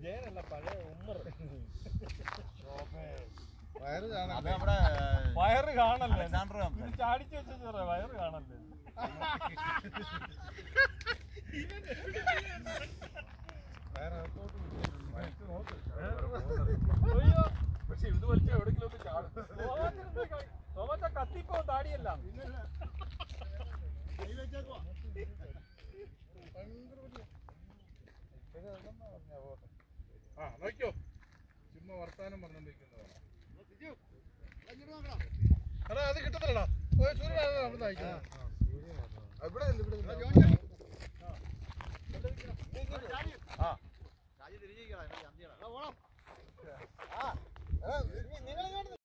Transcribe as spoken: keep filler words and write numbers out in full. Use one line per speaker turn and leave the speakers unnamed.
ജയനല്ല പഴയ ഉമ്മർ.
വയറ് കാണാൻ
വയറ് കാണല്ലേ ചാടിച്ചു വെച്ച വയറ് കാണല്ലേ. പക്ഷെ ഇത് വലിച്ച എവിടെങ്കിലും ഒന്ന് ചാടും. കത്തിപ്പോ താടിയല്ല ആ നോക്കിയോ ചുമ്മാ വർത്താനം പറഞ്ഞോണ്ടിരിക്കുന്നതാണ്. എടാ അത് കിട്ടത്തില്ലടാ. സൂര്യൻ